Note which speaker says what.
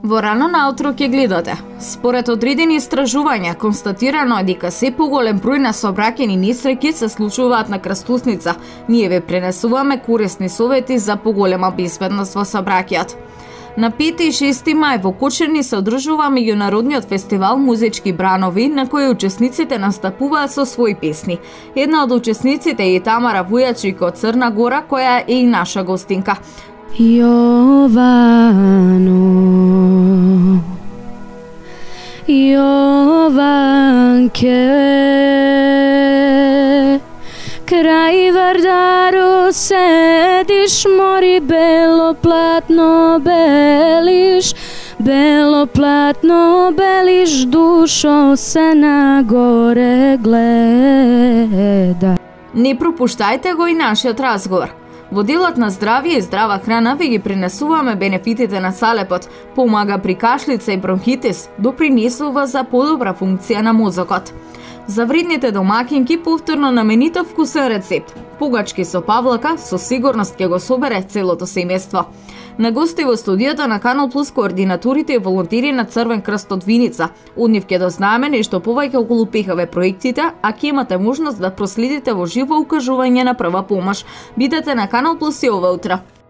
Speaker 1: Во рано наутро ќе гледате. Според одредени истражувања, констатирано е дека се поголем број на сообраќајни несреќи се случуваат на крстосница. Ние ве пренесуваме корисни совети за поголема безбедност во сообраќајот. На 5 и 6 мај во Кочани се одржува меѓународниот фестивал Музички бранови, на кој учесниците настапуваат со своји песни. Една од учесниците е Тамара Вујачик од Црна Гора, која е и наша гостинка.
Speaker 2: Јовано, Јованке, крај Вардару седиш, мори бело платно белиш, бело платно белиш, душо се нагоре гледа.
Speaker 1: Не пропуштајте го и нашиот разговор. Во делот на здравје и здрава храна ви ги пренесуваме бенефитите на салепот, помага при кашлица и бронхитис, допринесува за подобра функција на мозокот. За вредните домакинки повторно наменитов вкусен рецепт. Пугачки со павлака со сигурност ќе го собере целото семејство. На гости во студиото на Канал Плюс координаторите и волонтери на Црвен крст од Виница. Од нив ќе дознаеме нешто повеќе околу ПХВ проектите, а ќе имате можност да проследите во живо укажување на прва помош. Бидете на Канал Плюс и ова утро.